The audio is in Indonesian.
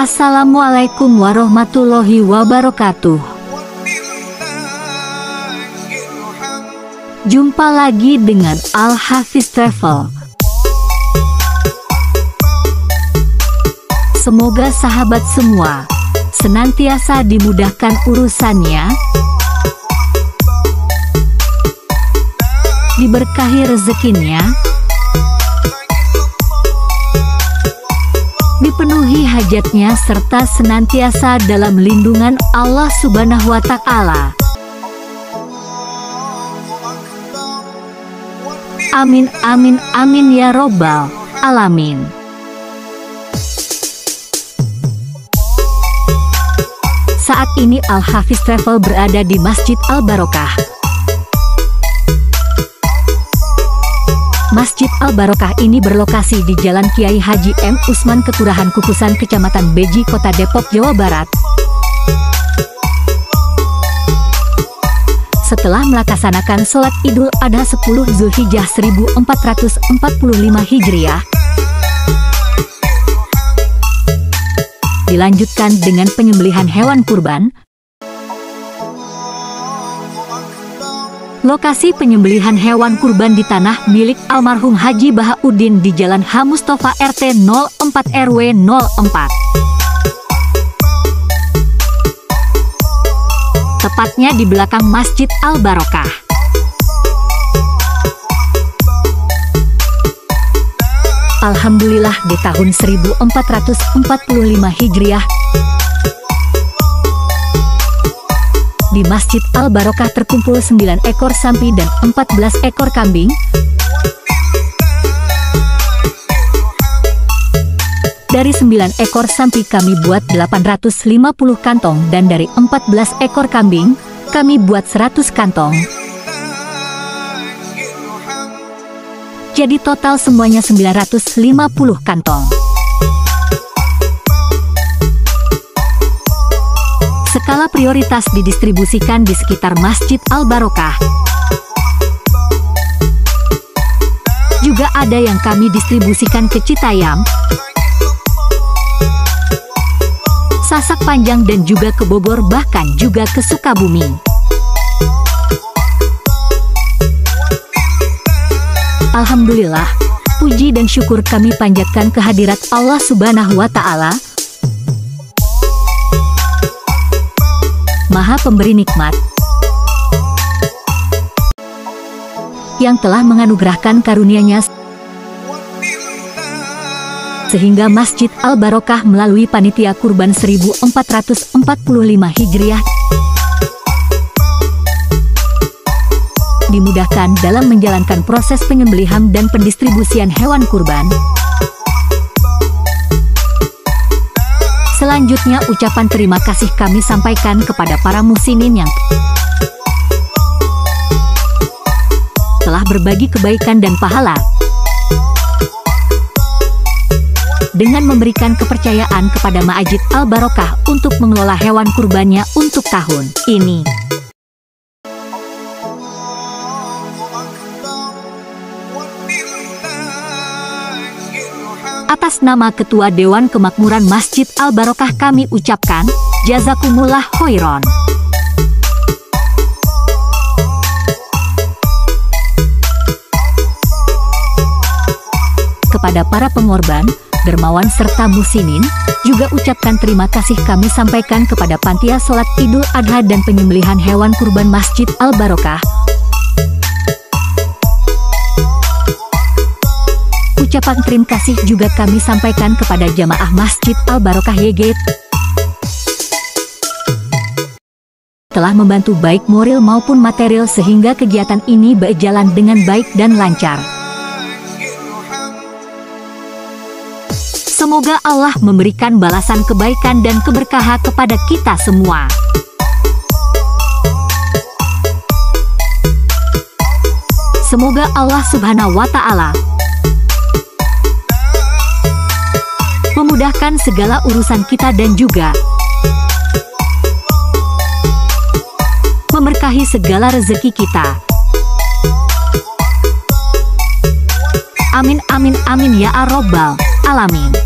Assalamualaikum warahmatullahi wabarakatuh. Jumpa lagi dengan Al-Hafiz Travel. Semoga sahabat semua senantiasa dimudahkan urusannya, diberkahi rezekinya, dipenuhi hajatnya, serta senantiasa dalam lindungan Allah Subhanahu wa Ta'ala. Amin, amin, amin ya robbal alamin. Saat ini Al-Hafiz Travel berada di Masjid Al-Barokah. Masjid Al-Barokah ini berlokasi di Jalan Kiai Haji M. Usman, Kelurahan Kukusan, Kecamatan Beji, Kota Depok, Jawa Barat. Setelah melaksanakan sholat Idul Adha 10 Zulhijjah 1445 Hijriah, dilanjutkan dengan penyembelihan hewan kurban. Lokasi penyembelihan hewan kurban di tanah milik almarhum Haji Bahauddin di Jalan H. Mustafa RT 04 RW 04. Tepatnya di belakang Masjid Al-Barokah. Alhamdulillah di tahun 1445 Hijriah, di Masjid Al-Barokah terkumpul 9 ekor sapi dan 14 ekor kambing. Dari 9 ekor sapi kami buat 850 kantong dan dari 14 ekor kambing kami buat 100 kantong. Jadi total semuanya 950 kantong. Skala prioritas didistribusikan di sekitar Masjid Al-Barokah. Juga ada yang kami distribusikan ke Citayam, Sasak Panjang, dan juga ke Bogor, bahkan juga ke Sukabumi. Alhamdulillah, puji dan syukur kami panjatkan kehadirat Allah Subhanahu wa Ta'ala, Maha Pemberi Nikmat, yang telah menganugerahkan karunia-Nya sehingga Masjid Al-Barokah melalui Panitia Kurban 1445 Hijriah dimudahkan dalam menjalankan proses penyembelihan dan pendistribusian hewan kurban. Selanjutnya ucapan terima kasih kami sampaikan kepada para muslimin yang telah berbagi kebaikan dan pahala dengan memberikan kepercayaan kepada Masjid Al-Barokah untuk mengelola hewan kurbannya untuk tahun ini. Atas nama Ketua Dewan Kemakmuran Masjid Al-Barokah kami ucapkan jazakumullah khairan. Kepada para pengorban, dermawan serta muslimin, juga ucapkan terima kasih kami sampaikan kepada Panitia Sholat Idul Adha dan penyembelihan hewan kurban Masjid Al-Barokah. Ucapan terima kasih juga kami sampaikan kepada jamaah Masjid Al-Barokah YG telah membantu baik moral maupun material sehingga kegiatan ini berjalan dengan baik dan lancar. Semoga Allah memberikan balasan kebaikan dan keberkahan kepada kita semua. Semoga Allah Subhanahu wa Ta'ala memudahkan segala urusan kita dan juga memberkahi segala rezeki kita. Amin, amin, amin ya Rabbal alamin.